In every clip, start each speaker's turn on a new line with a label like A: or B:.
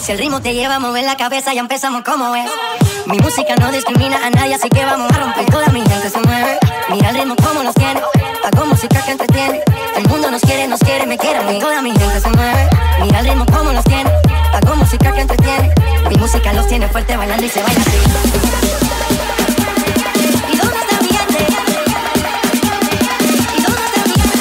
A: Si el ritmo te lleva a mover la cabeza, ya empezamos como es. Mi música no discrimina a nadie, así que vamos a romper. Toda mi gente se mueve. Mira el ritmo como nos tiene. Hago música que entretiene. El mundo nos quiere, me quiere a mí. Toda mi gente se mueve. Mira el ritmo como nos tiene. Hago música que entretiene. Mi música los tiene fuerte bailando y se baila así. ¿Y dónde está mi gente? ¿Y dónde está mi gente?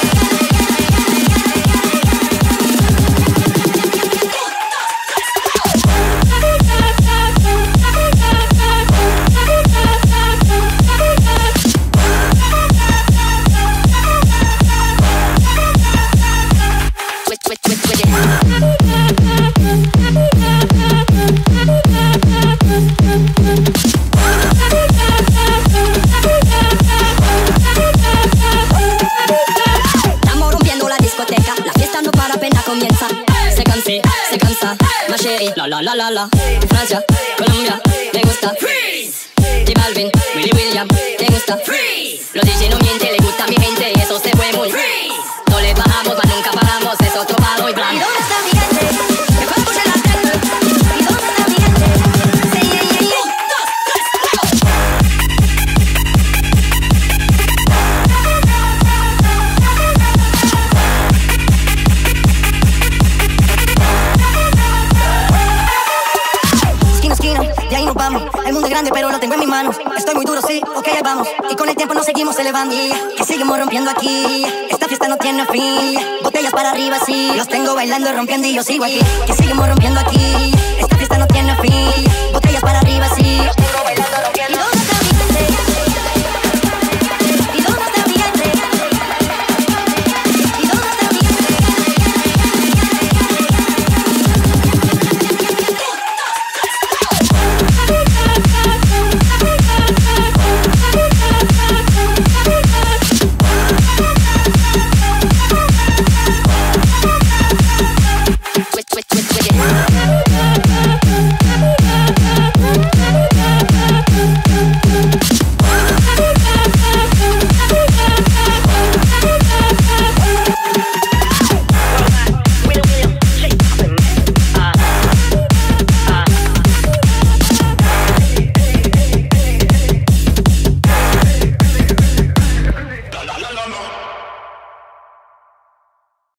A: Estamos rompiendo la discoteca, la fiesta no para, apenas comienza. Se cansa, ma chérie, la la la la la. Francia, Colombia, me gusta Freeze. J Balvin, Willy William, me gusta Freeze. Los DJ no mienten, le gusta a mi gente y eso se fue muy Freeze. No le bajamos, mas nunca paramos, es otro palo y blanco. ¿Y dónde está mi gente? Me fue a escuchar la tele. ¿Y dónde está mi gente? Sí, yeah, yeah, yeah. 1, 2, 3, go. Esquina, de ahí nos vamos. El mundo es grande, pero lo tengo en mis manos. Estoy muy duro, sí, ok, ahí vamos. Y con el tiempo nos seguimos elevando. Que seguimos rompiendo aquí. Esta fiesta no tiene fin. Botellas para arriba, sí. Los tengo bailando, rompiendo y yo sigo aquí. Que seguimos rompiendo aquí. Esta fiesta no tiene fin. Botellas para arriba, sí.